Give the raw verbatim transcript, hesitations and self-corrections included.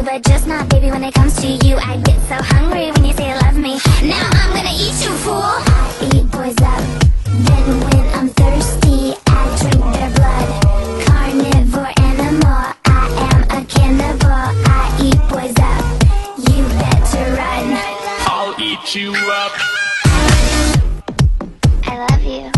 but just not, baby, when it comes to you. I get so hungry when you say you love me. Now I'm gonna eat you, fool. I eat boys up, then when I'm thirsty, I drink their blood. Carnivore animal, I am a cannibal. I eat boys up, you better run. I'll eat you up. I love you.